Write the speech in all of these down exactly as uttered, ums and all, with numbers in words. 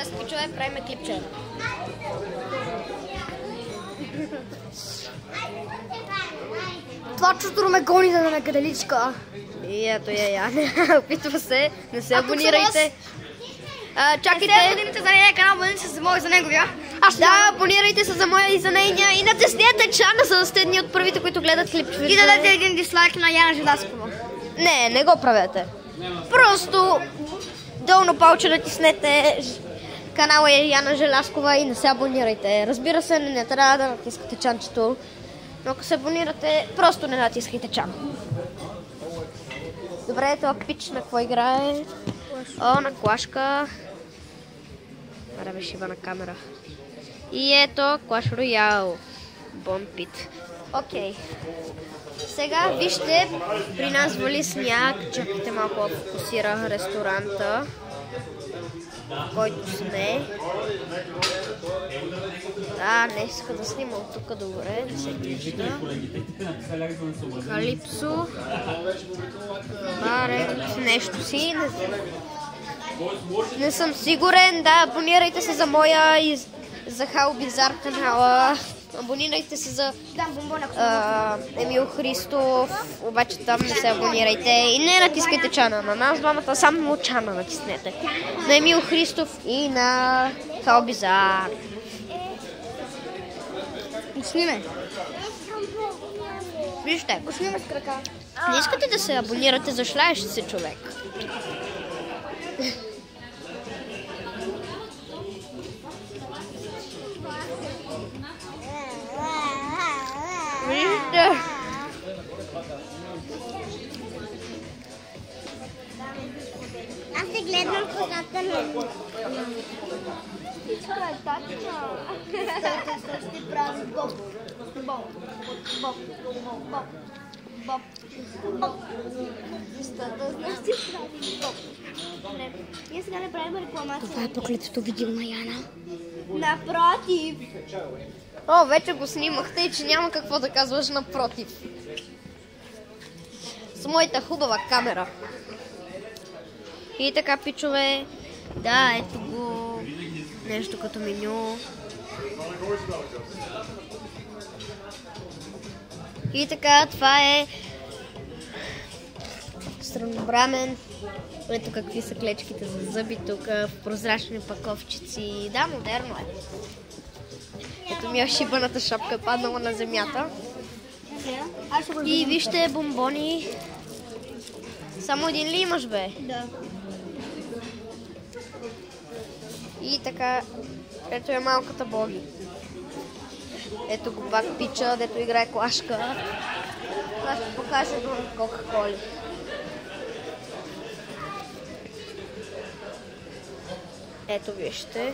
Пичове, правиме клипче. Това чудо ме гони да ме каделичка. И ето я, я. Опитва се. Не се абонирайте. А, чакайте. Не се абонирайте за нейния канал, абонирайте се за моя и за неговия. Аз да, абонирайте се за моя и за нейния. И натиснете чана, за да сте едни от първите, които гледат клипчовете. И дадете един дислайк на Яна Желязкова. Не, не го правете. Просто долно палче натиснете канала е Яна Желязкова и не се абонирайте. Разбира се, не, не трябва да натискате чанчето. Но ако се абонирате, просто не натискайте чан. Добре, това пич на какво играе? О, на клашка. Аре бе, шива на камера. И ето Clash Royale. Bon Pit. Окей. Сега вижте, при нас вали сняг. Чакайте малко да фокусира ресторанта, в който сме. Да, не иска да снима от тук, добре, не се вижда. Калипсо. Баре, нещо си. Не, не съм сигурен, да, абонирайте се за моя и за How Bizarre канала. Абонирайте се за а, Емил Христов, обаче там не се абонирайте и не натискайте чана на нас двамата, само чана натиснете. На Емил Христов и на How Bizarre. Сниме. Вижте, Сниме с крака. не искате да се абонирате, зашляеш се човек. Вижте. Аз се гледам в косата на... Всичко е точно. Ще прави боб. Боб. Боб. Боб. Боб. Боб. Защото знаеш, ще прави боб. Ние сега не правим рекламация. Това е проклетото видео на Яна. Напротив. О, вече го снимахте и че няма какво да казваш напротив. С моята хубава камера. И така, пичове, да, ето го, нещо като меню. И така, това е странобрамен. Ето какви са клечките за зъби тук, в прозрачни паковчици. Да, модерно е. Ето ми е шибаната шапка, паднала на земята. И вижте бомбони. Само един ли имаш, бе? Да. И така, ето е малката Боги. Ето го пак пича, дето играе клашка. Това ще покажа едно от Кока-Коли. Ето вижте.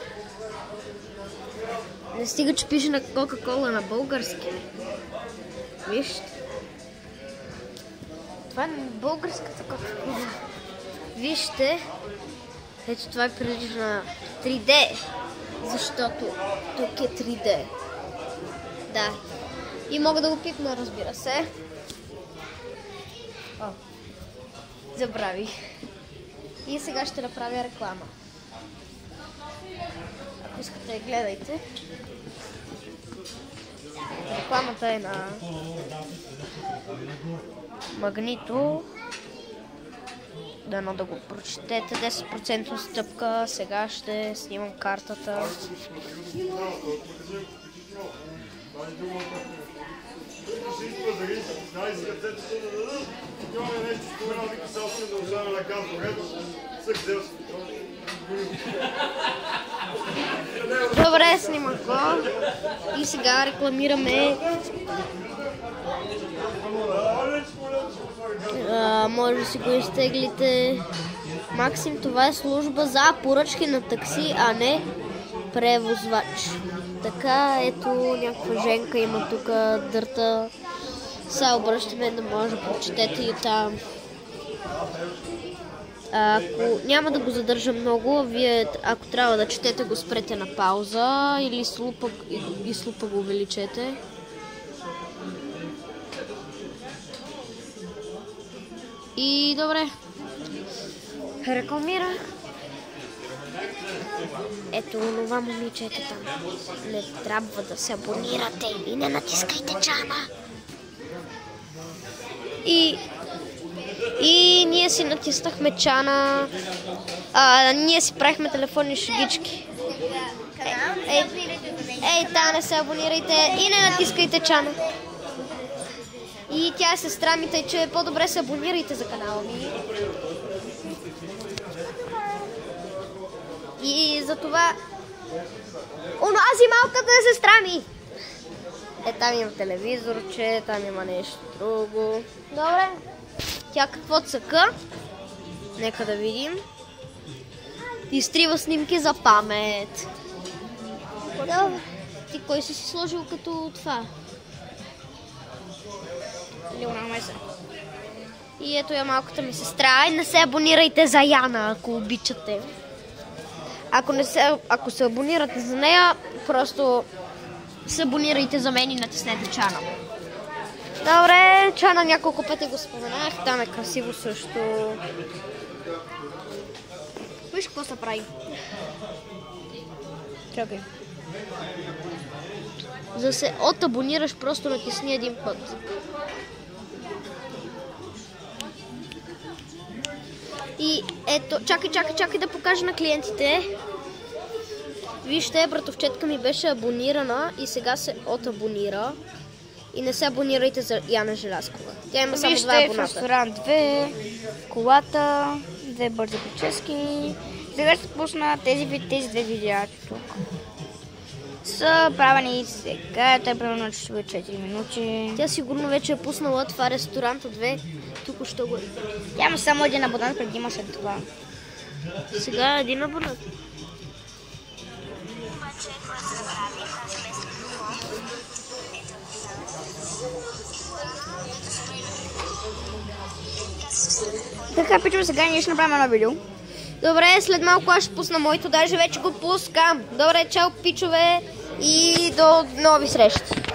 Не стига, че пише на Кока-Кола на български. Вижте. Това е българската Кока-Кола. Вижте. Ето това е прилича на три Д. Защото тук е три Д. Да. И мога да го пипна, разбира се. О. Забравих. И сега ще направя реклама. Ако искате, гледайте. Рекламата е на Магнито. Дано да го прочетете. десет процента стъпка. Сега ще снимам картата. Добре, снимах го. И сега рекламираме. А, може да си го изтеглите. Максим, това е служба за поръчки на такси, а не превозвач. Така, ето някаква женка има тук дърта. Сега обръщаме да може да прочетете и там. Ако няма да го задържа много, вие ако трябва да четете, го спрете на пауза или с лупа, и с лупа го увеличете. И добре. Рекламира. Ето това момиче, ето там. Не трябва да се абонирате и не натискайте чана. И, и ние си натиснахме чана. А, ние си правихме телефонни шегички. Ей, ей, та не се абонирайте и не натискайте чана. И тя е сестра ми, тъй че по-добре се абонирайте за канала ми. И за това... Онази малката е сестра ми! Е, там има телевизорче, там има нещо друго. Добре. Тя какво цъка? Нека да видим. Изтрива снимки за памет. Добре. Ти кой си си сложил като това? Леона Меса. И ето я малката ми сестра. И не се абонирайте за Яна, ако обичате. Ако, не се, ако се абонирате за нея, просто се абонирайте за мен и натиснете чана. Добре, чана няколко пъти го споменах. Там е красиво също. Виж какво се прави. Чакай. За да се отабонираш, просто натисни един път. И ето, чакай, чакай, чакай да покажа на клиентите. Вижте, братовчетка ми беше абонирана и сега се отабонира. И не се абонирайте за Яна Желязкова. Тя има само два абоната. Вижте, в ресторант две, колата, две бързи прически. Сега ще пусна тези, тези две видеа тук. Са правени сега, те примерно ще бъде четири минути. Тя сигурно вече е пуснала това ресторанта две, тук ще го... Тя има само един абонат, преди имаше това. Сега един абонат. Така, пичове, сега ние ще направим едно видео. Добре, след малко аз ще пусна моето, даже вече го пускам. Добре, чао, пичове, и до нови срещи.